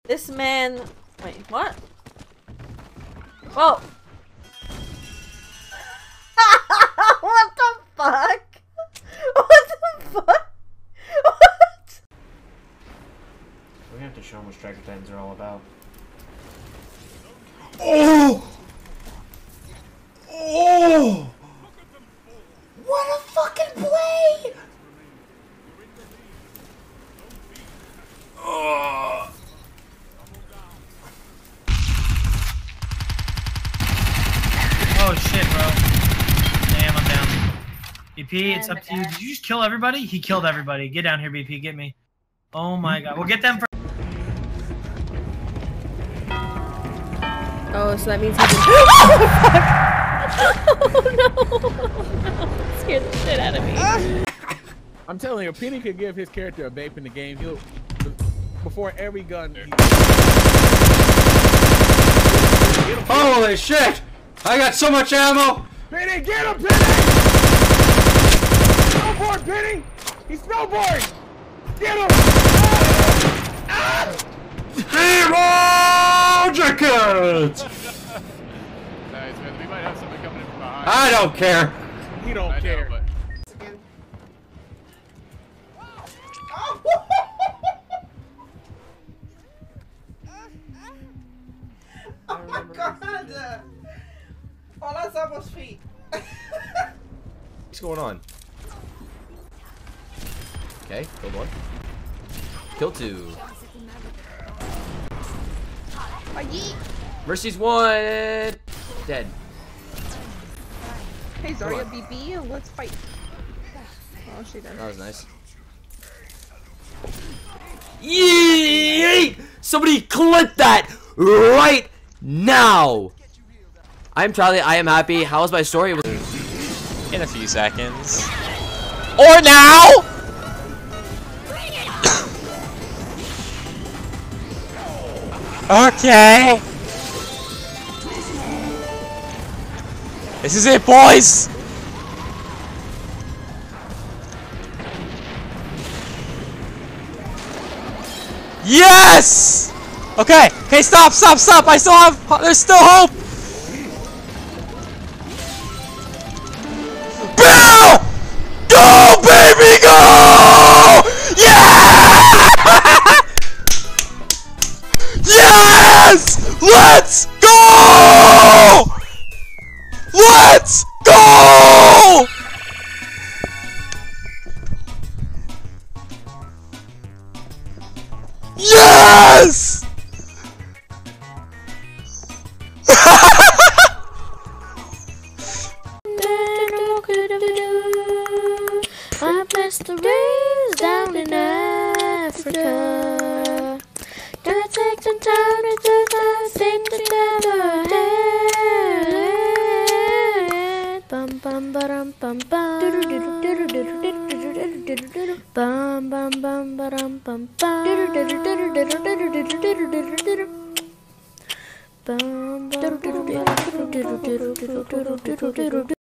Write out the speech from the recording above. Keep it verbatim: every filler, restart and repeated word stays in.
This man. Wait, what? Whoa! What the fuck? What the fuck? What? We have to show them what Striker Titans are all about. Oh! Oh! What a fucking play! Oh! Oh shit, bro. Damn, I'm down. B P, it's up to you. Did you just kill everybody? He killed everybody. Get down here, B P. Get me. Oh my god. We'll get them for. Oh, so that means he can. Oh no! Scared the shit out of me. I'm telling you, Penny could give his character a vape in the game. He'll before every gun. He... Holy shit! I got so much ammo! Penny, get him, Penny! Snowboard, Penny! He's snowboarding! Get him! Ah! Hero jacket! Nice, man. We might have something coming in from behind. I don't care. He don't I care. know, but... Oh my god! All I saw was feet. What's going on? Okay, kill one. Kill two. Mercy's one. Dead. Hey Zarya, B B, let's fight. Oh, she did. That was nice. Yeet! Somebody clip that right now! I'm Charlie, I am happy. How's my story? In a few seconds. Or now! Okay. This is it, boys! Yes! Okay, okay, stop, stop, stop! I still have, there's still hope! Go! Go, baby, go! Yeah! Yes! Let's go! Let's go! Yes! I blessed the rains down in Africa. Gotta take some time to do the things that never had. Bum bum bum bum bum. Bum bum bum bum bum bum. Bum bum.